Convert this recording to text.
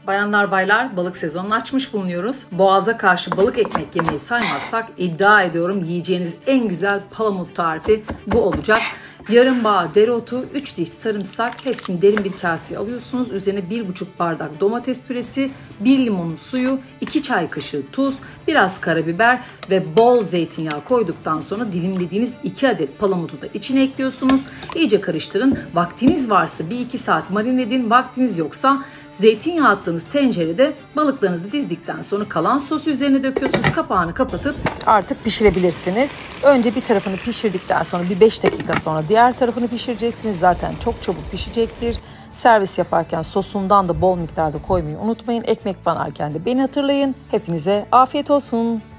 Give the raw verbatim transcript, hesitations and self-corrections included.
Bayanlar baylar, balık sezonunu açmış bulunuyoruz. Boğaza karşı balık ekmek yemeyi saymazsak iddia ediyorum yiyeceğiniz en güzel palamut tarifi bu olacak. Yarım bağ dereotu, üç diş sarımsak, hepsini derin bir kaseye alıyorsunuz. Üzerine bir buçuk bardak domates püresi, bir limonun suyu, iki çay kaşığı tuz, biraz karabiber ve bol zeytinyağı koyduktan sonra dilimlediğiniz iki adet palamutu da içine ekliyorsunuz. İyice karıştırın. Vaktiniz varsa bir iki saat marine edin. Vaktiniz yoksa zeytinyağı attığınız tencerede balıklarınızı dizdikten sonra kalan sosu üzerine döküyorsunuz. Kapağını kapatıp artık pişirebilirsiniz. Önce bir tarafını pişirdikten sonra bir beş dakika sonra diğer tarafını pişireceksiniz. Zaten çok çabuk pişecektir. Servis yaparken sosundan da bol miktarda koymayı unutmayın. Ekmek banarken de beni hatırlayın. Hepinize afiyet olsun.